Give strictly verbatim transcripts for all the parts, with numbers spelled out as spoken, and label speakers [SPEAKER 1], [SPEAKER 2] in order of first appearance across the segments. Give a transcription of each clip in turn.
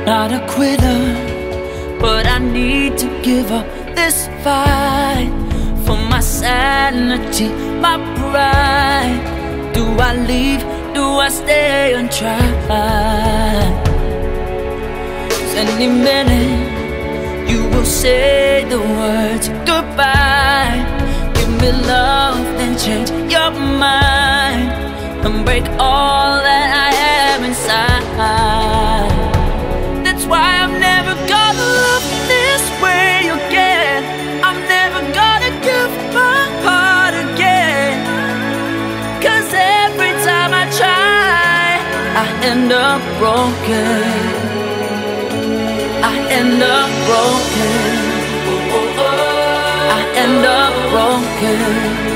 [SPEAKER 1] not a quitter, but I need to give up this fight for my sanity, my pride. Do I leave? Do I stay and try? 'Cause any minute you will say the words goodbye. Give me love, then change your mind and break all that I am inside. That's why I'm never gonna love this way again. I'm never gonna give my heart again. 'Cause every time I try, I end up broken. I end up broken. I end up broken.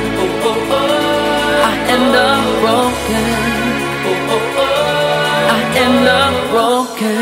[SPEAKER 1] I end up broken. I end up broken.